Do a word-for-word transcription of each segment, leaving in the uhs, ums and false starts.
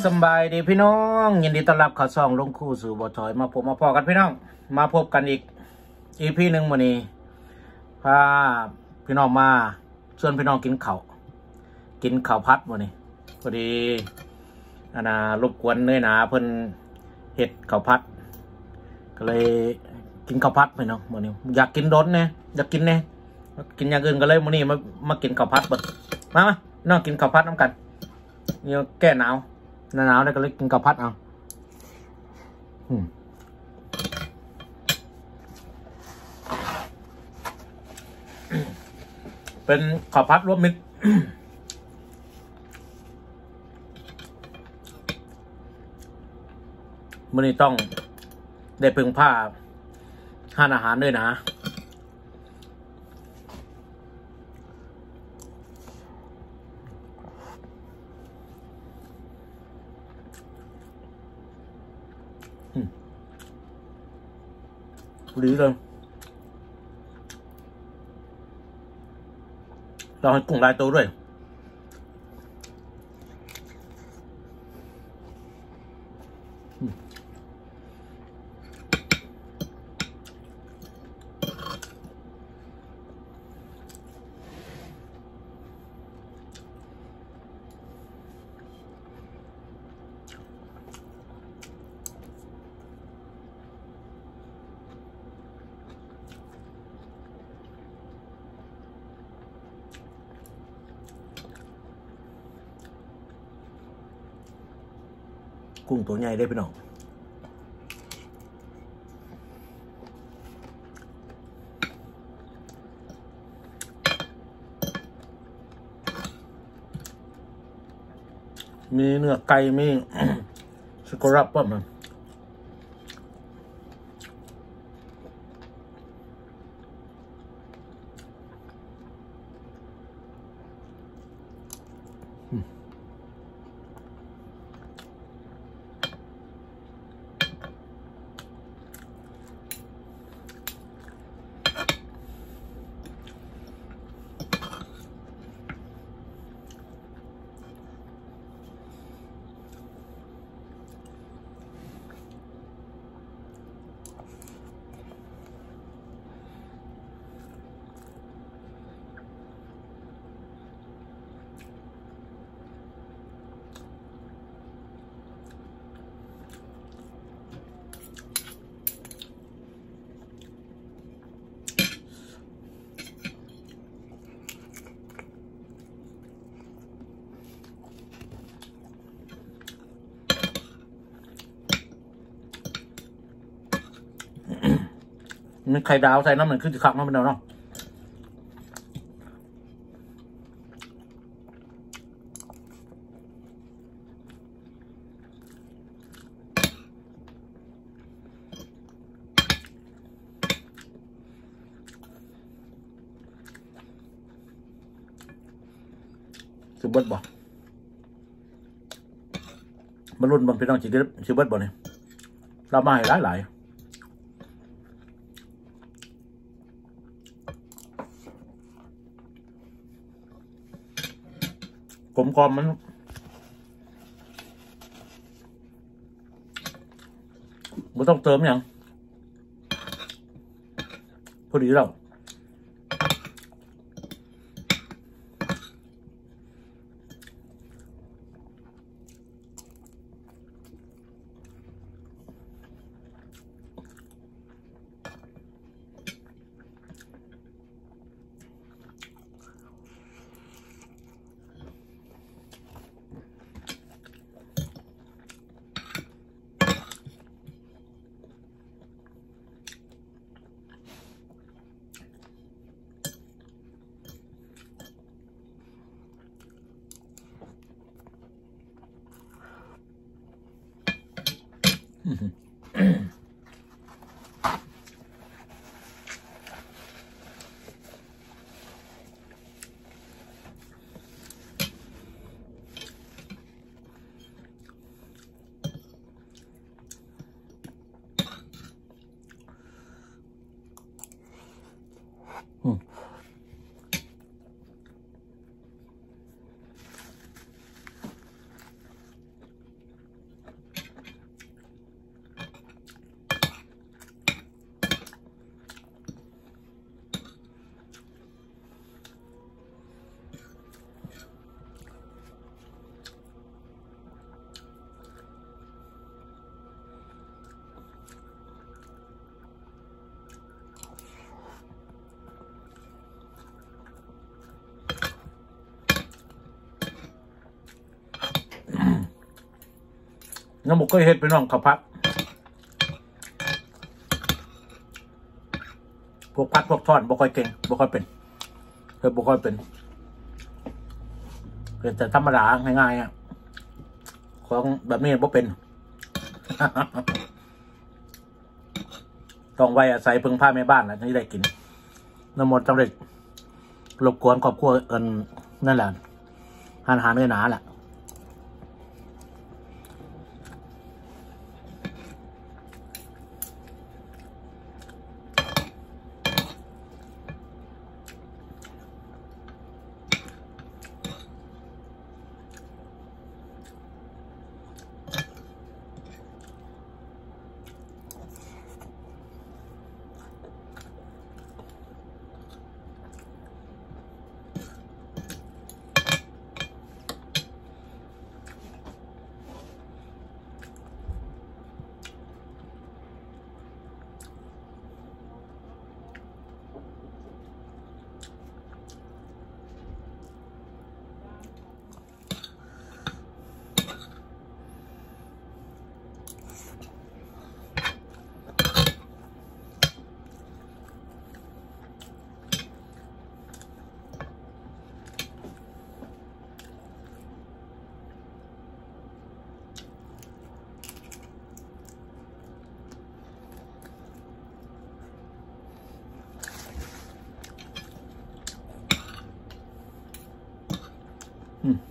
สบายดีพี่น้องยินดีต้อนรับเข้าช่องลุงคู่สู่บ่อถอยมาพบมาพอกันพี่น้องมาพบกันอีกอีพีหนึ่งวันนี้พาพี่น้องมาชวนพี่น้องกินข้าวกินข้าวพัดวันนี้พอดีอันน่ะรบกวนเนื้อหนาเพิ่นเห็ดข้าวพัดก็เลยกินข้าวพัดพี่น้องวันนี้อยากกินโดนเนี่ยอยากกินเนี่ยกินอย่างอื่นก็เลยวันนี้มามากินข้าวพัดเบิดมามาพี่น้องกินข้าวพัดน้ำกันเนี่ยแก้หนาวหนาวได้ก็เลยกินข้าวพัดเอาเป็นข้าวพัดรวมมิตรมันนี่ต้องได้พึ่งผ้าห้านอาหารด้วยนะดีเลยเราให้กุ้งลายตัวด้วยกุ้งตัวใหญ่ได้พี่น้องมีเนื้อไก่มีสกรับป่ะมันมันไข่ดาวใส่น้ำมันขึ้นจะขักน้ำมันเนาะซื้อเบิร์ดบ่มาลุ้นบังพี่น้องจีเด็ดซื้อเบิร์ดบ่เนี่ยเรามาให้หลายหลายกลมกลอมมันไม่ต้องเติมอย่างพอดีแล้วน้ำบุกก็เฮ็ดไปน้องข้าวผัดพวกพัดพวกทอดบ่ค่อยเก่งบ่ค่อยเป็นเฮ็ดบ่ค่อยเป็นเป็นแต่ธรรมดาง่ายๆอ่ะของแบบนี้บ่เป็น ต้องไว้อาศัยพึ่งผ้าแม่บ้านนะที่ได้กินน้ำหมดสำเร็จรบกวนครอบครัวเอิญนั่นแหละหาหาเนื้อหนาแหละอืม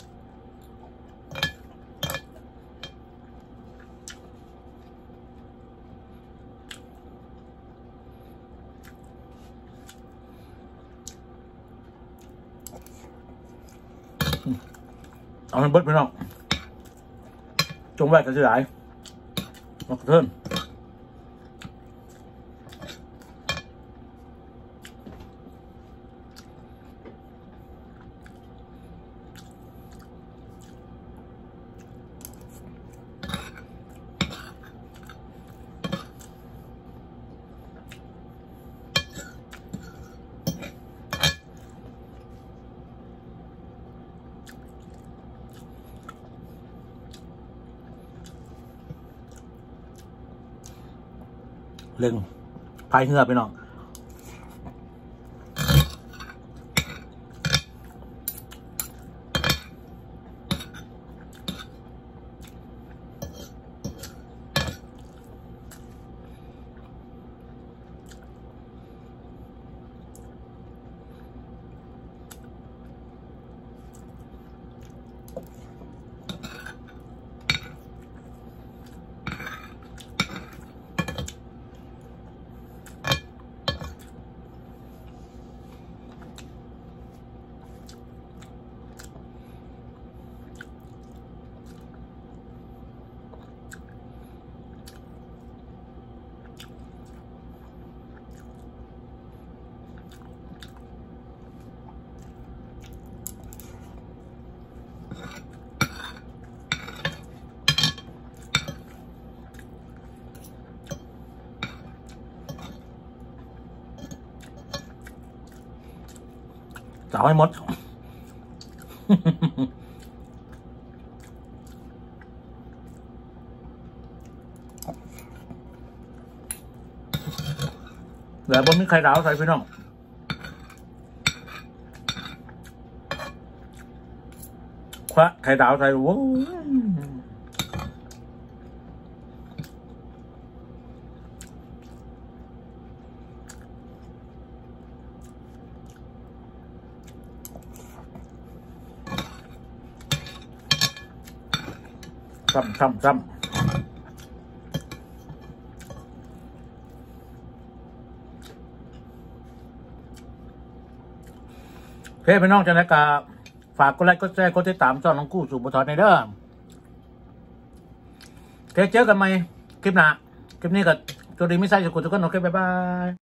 เอาให้เบิดไปน้องจงไว้กันสิหลายมาเทินเล่งพายเหือไปน้องจะเอาให้หมด แล้วบนมีไข่ดาวใส่พี่น้องคว้าไข่ดาวใส่โว้ซ้ำซ้ำซ้ำเพื่อนพี่น้องจันทร์กาฝากกดไลค์กดแชร์กดติดตามช่องน้องกู้สู่บุตรในเด้อเจอกันใหม่คลิปหน้าคลิปนี้ก็ตัวดีไม่ใช่สุขุทุกคนโอเคบ๊ายบาย